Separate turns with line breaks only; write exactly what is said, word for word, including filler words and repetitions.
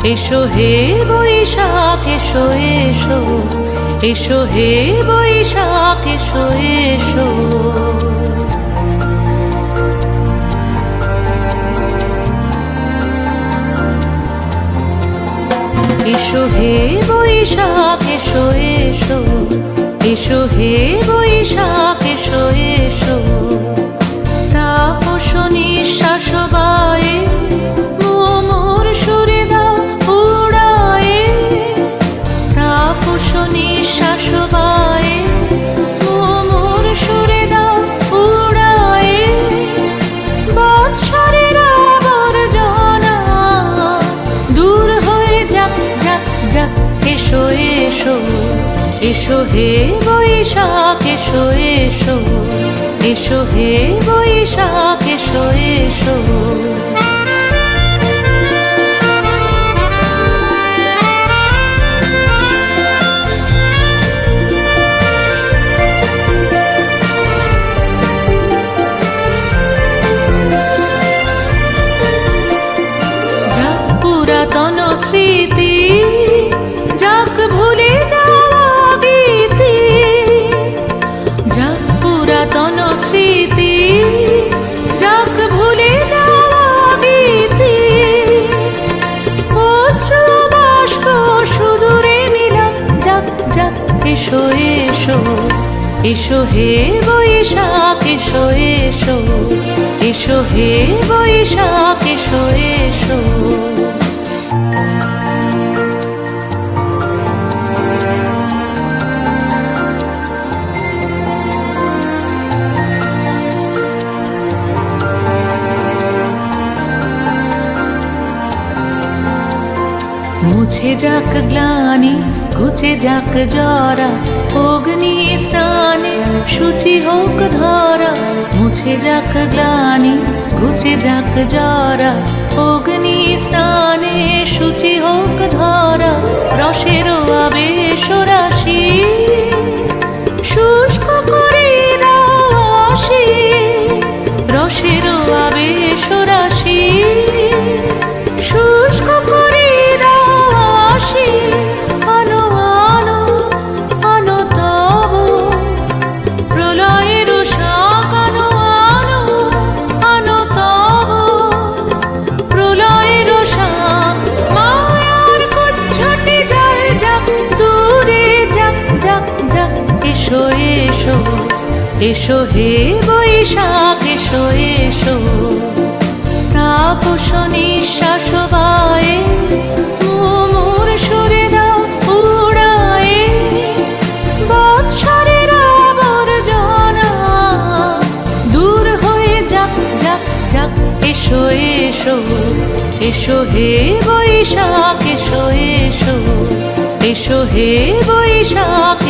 এসো হে বৈশাখ এসো এসো, এসো হে বৈশাখ এসো এসো। এসো হে বৈশাখ এসো এসো, এসো হে বৈশাখ এসো এসো। তাপস নিঃশ্বাস বায়ে মোর সুরে দাও উড়ায়ে, তাপস নিঃশ্বাস বায়ে মোর সুরে দাও উড়ায়ে। বৎসরের আবর্জনা দূর হয়ে যাক যাক যাক। এসো এসো, এসো হে বৈশাখ এসো এসো, এসো হে বৈশাখ এসো এসো। যাক পুরাতন স্মৃতি, যাক ভুলে যাওয়া গীতি, যাক পুরাতন স্মৃতি, যাক ভুলে যাওয়া গীতি। অশ্রু বাষ্প সুদূরে মিলাক যাক যাক। এসো এসো, এসো হে বৈশাখ এসো এসো, এসো হে বৈশাখ এসো এসো। মুছে যাক গ্লানি, ঘুচে যাক জরা, অগ্নি স্নানে শুচি হোক ধরা। মুছে যাক গ্লানি, ঘুচে যাক জরা, অগ্নি স্নানে শুচি হোক ধরা। রসের আবেশ রাশি শুষ্ক করে দাও আসি, রসের আবেশ রাশি শুষ্ক করে দাও আসি। আনো আনো আনো তব প্রলয়ের শাক, আনো আনো আনো তব প্রলয়ের শাক। মায়ার কুচ্ছটে জল যাক দূরে যাক যাক যাক। এসো এসো, এসো হে বৈশাখ এসো এসো। তাপস নিঃশ্বাস বায়ে মোর সুরে দাও উড়ায়ে। বৎসরের আবর্জনা দূর হয়ে যাক যাক যাক। এসো এসো, এসো হে বৈশাখ এসো এসো, এসো হে বৈশাখ